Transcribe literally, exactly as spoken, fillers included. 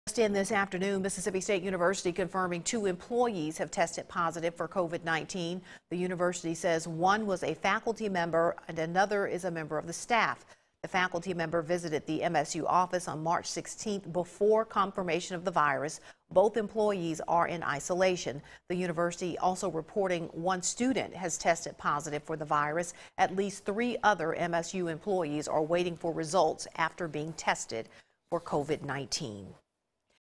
Just in this afternoon, Mississippi State University confirming two employees have tested positive for COVID nineteen. The university says one was a faculty member and another is a member of the staff. The faculty member visited the M S U office on March sixteenth before confirmation of the virus. Both employees are in isolation. The university also reporting one student has tested positive for the virus. At least three other M S U employees are waiting for results after being tested for COVID nineteen.